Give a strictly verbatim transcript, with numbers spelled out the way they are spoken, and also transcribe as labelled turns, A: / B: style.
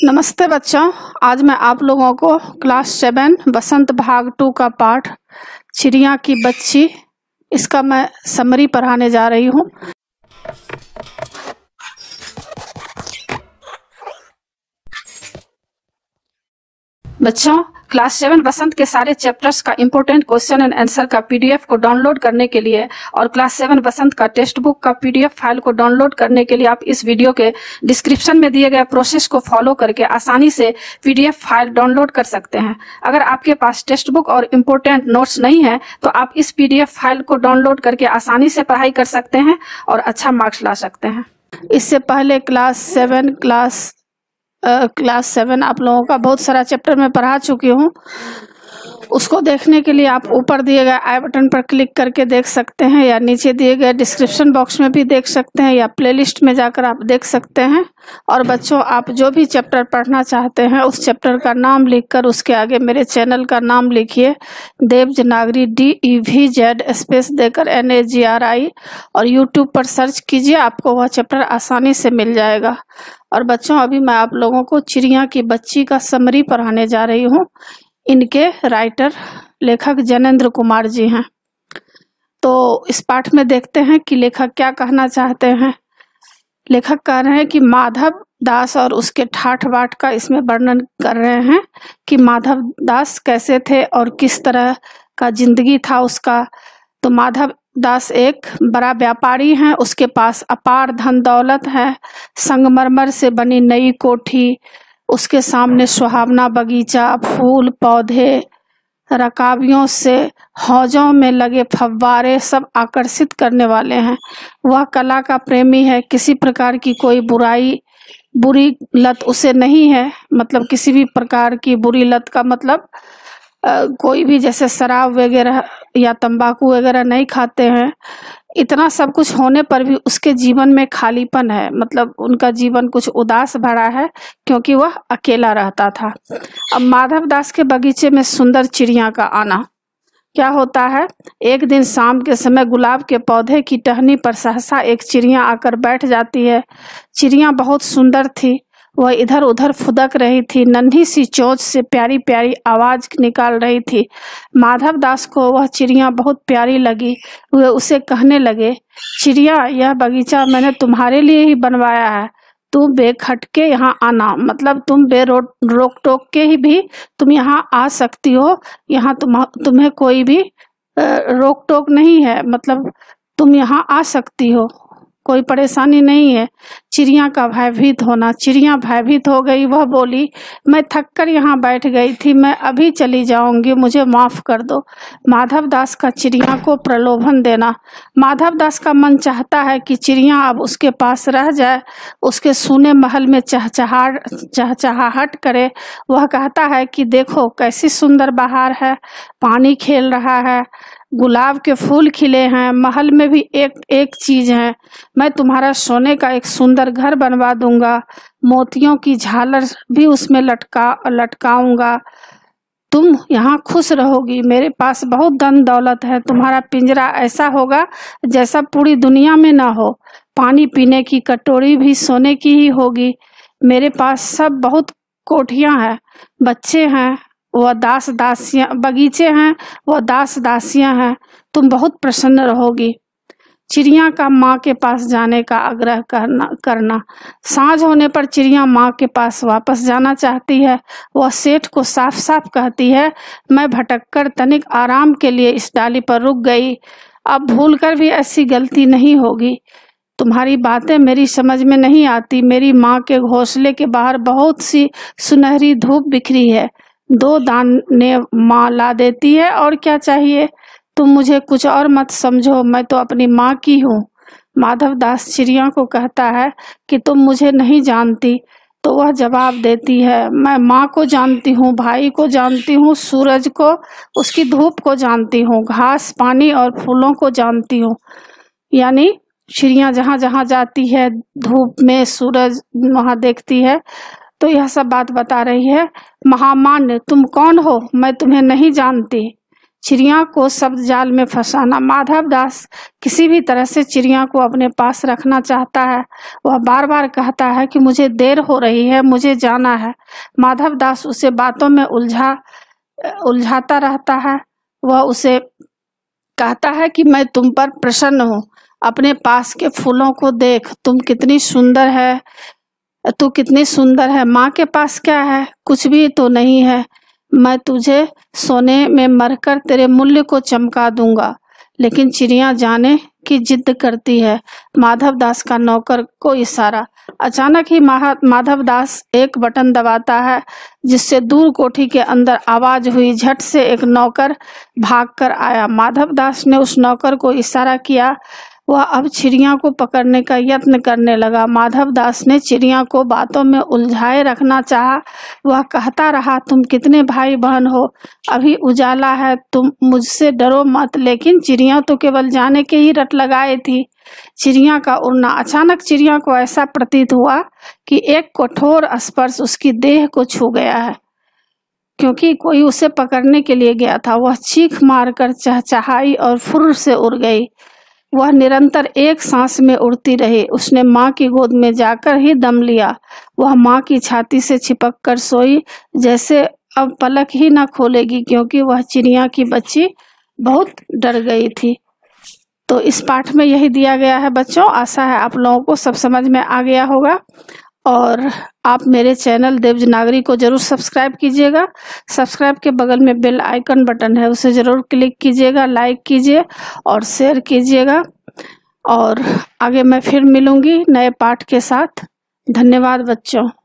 A: नमस्ते बच्चों, आज मैं आप लोगों को क्लास सेवन बसंत भाग टू का पाठ चिड़िया की बच्ची इसका मैं समरी पढ़ाने जा रही हूँ। बच्चों, क्लास सेवन बसंत के सारे चैप्टर्स का इम्पोर्टेंट क्वेश्चन एंड आंसर का पीडीएफ को डाउनलोड करने के लिए और क्लास सेवन बसंत का टेक्स्ट बुक का पीडीएफ फाइल को डाउनलोड करने के लिए आप इस वीडियो के डिस्क्रिप्शन में दिए गए प्रोसेस को फॉलो करके आसानी से पीडीएफ फाइल डाउनलोड कर सकते हैं। अगर आपके पास टेक्स्ट बुक और इम्पोर्टेंट नोट्स नहीं है तो आप इस पीडीएफ फाइल को डाउनलोड करके आसानी से पढ़ाई कर सकते हैं और अच्छा मार्क्स ला सकते हैं। इससे पहले class seven class class seven आप लोगों का बहुत सारा चैप्टर मैं पढ़ा चुकी हूँ। उसको देखने के लिए आप ऊपर दिए गए आई बटन पर क्लिक करके देख सकते हैं या नीचे दिए गए डिस्क्रिप्शन बॉक्स में भी देख सकते हैं या प्लेलिस्ट में जाकर आप देख सकते हैं। और बच्चों, आप जो भी चैप्टर पढ़ना चाहते हैं उस चैप्टर का नाम लिखकर उसके आगे मेरे चैनल का नाम लिखिए देवजनागरी D E V Z space देकर N A G R I और यूट्यूब पर सर्च कीजिए, आपको वह चैप्टर आसानी से मिल जाएगा। और बच्चों, अभी मैं आप लोगों को चिड़िया की बच्ची का समरी पढ़ाने जा रही हूँ। इनके राइटर लेखक जैनेंद्र कुमार जी हैं। तो इस पाठ में देखते हैं कि लेखक क्या कहना चाहते हैं। लेखक कह रहे हैं कि माधव दास और उसके ठाठ बाट का इसमें वर्णन कर रहे हैं कि माधव दास कैसे थे और किस तरह का जिंदगी था उसका। तो माधव दास एक बड़ा व्यापारी हैं, उसके पास अपार धन दौलत है, संगमरमर से बनी नई कोठी, उसके सामने सुहावना बगीचा, फूल पौधे, रकाबियों से हौजों में लगे फव्वारे सब आकर्षित करने वाले हैं। वह कला का प्रेमी है, किसी प्रकार की कोई बुराई बुरी लत उसे नहीं है। मतलब किसी भी प्रकार की बुरी लत का मतलब आ, कोई भी जैसे शराब वगैरह या तंबाकू वगैरह नहीं खाते हैं। इतना सब कुछ होने पर भी उसके जीवन में खालीपन है, मतलब उनका जीवन कुछ उदास भरा है क्योंकि वह अकेला रहता था। अब माधव दास के बगीचे में सुंदर चिड़िया का आना। क्या होता है, एक दिन शाम के समय गुलाब के पौधे की टहनी पर सहसा एक चिड़िया आकर बैठ जाती है। चिड़िया बहुत सुंदर थी, वह इधर उधर फुदक रही थी, नन्ही सी चोंच से प्यारी प्यारी आवाज निकाल रही थी। माधव दास को वह चिड़िया बहुत प्यारी लगी। वे उसे कहने लगे, चिड़िया, यह बगीचा मैंने तुम्हारे लिए ही बनवाया है, तुम बेखटके यहाँ आना। मतलब तुम बे रोक टोक के ही भी तुम यहाँ आ सकती हो, यहाँ तुम तुम्हें कोई भी रोक टोक नहीं है, मतलब तुम यहाँ आ सकती हो, कोई परेशानी नहीं है। चिड़िया का भयभीत होना। चिड़िया भयभीत हो गई, वह बोली, मैं थक कर यहाँ बैठ गई थी, मैं अभी चली जाऊंगी, मुझे माफ कर दो। माधव दास का चिड़िया को प्रलोभन देना। माधव दास का मन चाहता है कि चिड़िया अब उसके पास रह जाए, उसके सूने महल में चहचहाट चहचहाहट करे। वह कहता है कि देखो कैसी सुंदर बहार है, पानी खेल रहा है, गुलाब के फूल खिले हैं, महल में भी एक एक चीज है, मैं तुम्हारा सोने का एक सुंदर घर बनवा दूंगा, मोतियों की झालर भी उसमें लटका लटकाऊंगा, तुम यहाँ खुश रहोगी, मेरे पास बहुत धन दौलत है, तुम्हारा पिंजरा ऐसा होगा जैसा पूरी दुनिया में ना हो, पानी पीने की कटोरी भी सोने की ही होगी, मेरे पास सब बहुत कोठियां हैं, बच्चे हैं, वह दास दासियां, बगीचे हैं, वह दास दासियां हैं, तुम बहुत प्रसन्न रहोगी। चिड़िया का माँ के पास जाने का आग्रह करना करना सांझ होने पर चिड़िया माँ के पास वापस जाना चाहती है। वह सेठ को साफ साफ कहती है, मैं भटककर तनिक आराम के लिए इस डाली पर रुक गई, अब भूलकर भी ऐसी गलती नहीं होगी। तुम्हारी बातें मेरी समझ में नहीं आती, मेरी माँ के घोंसले के बाहर बहुत सी सुनहरी धूप बिखरी है, दो दाने माँ ला देती है, और क्या चाहिए, तुम मुझे कुछ और मत समझो, मैं तो अपनी माँ की हूँ। माधव दास चिड़िया को कहता है कि तुम मुझे नहीं जानती। तो वह जवाब देती है, मैं माँ को जानती हूँ, भाई को जानती हूँ, सूरज को, उसकी धूप को जानती हूँ, घास पानी और फूलों को जानती हूँ। यानी चिड़िया जहाँ जहाँ जाती है, धूप में सूरज वहाँ देखती है, तो यह सब बात बता रही है। महामान्य, तुम कौन हो, मैं तुम्हें नहीं जानती। चिड़िया को शब्द जाल में फंसाना। माधव दास किसी भी तरह से चिड़िया को अपने पास रखना चाहता है। वह बार बार कहता है कि मुझे देर हो रही है, मुझे जाना है। माधव दास उसे बातों में उलझा उलझाता रहता है। वह उसे कहता है कि मैं तुम पर प्रसन्न हूँ, अपने पास के फूलों को देख, तुम कितनी सुंदर है, तू कितनी सुंदर है। माँ के पास क्या है? कुछ भी तो नहीं है। मैं तुझे सोने में मरकर तेरे मूल्य को चमका दूंगा। लेकिन चिड़िया जाने की जिद करती है। माधव दास का नौकर को इशारा। अचानक ही माधव दास एक बटन दबाता है, जिससे दूर कोठी के अंदर आवाज हुई। झट से एक नौकर भागकर आया। माधव दास ने उस नौकर को इशारा किया। वह अब चिड़िया को पकड़ने का यत्न करने लगा। माधव दास ने चिड़िया को बातों में उलझाए रखना चाहा। वह कहता रहा, तुम कितने भाई बहन हो, अभी उजाला है, तुम मुझसे डरो मत। लेकिन चिड़िया तो केवल जाने के ही रट लगाए थी। चिड़िया का उड़ना। अचानक चिड़िया को ऐसा प्रतीत हुआ कि एक कठोर स्पर्श उसकी देह को छू गया है, क्योंकि कोई उसे पकड़ने के लिए गया था। वह चीख मारकर चहचहाई और फुर्र से उड़ गई। वह निरंतर एक सांस में उड़ती रही। उसने माँ की गोद में जाकर ही दम लिया। वह माँ की छाती से चिपक कर सोई, जैसे अब पलक ही न खोलेगी, क्योंकि वह चिड़िया की बच्ची बहुत डर गई थी। तो इस पाठ में यही दिया गया है बच्चों। आशा है आप लोगों को सब समझ में आ गया होगा। और आप मेरे चैनल देवनागरी को जरूर सब्सक्राइब कीजिएगा। सब्सक्राइब के बगल में बेल आइकन बटन है, उसे जरूर क्लिक कीजिएगा, लाइक कीजिए और शेयर कीजिएगा। और आगे मैं फिर मिलूंगी नए पाठ के साथ। धन्यवाद बच्चों।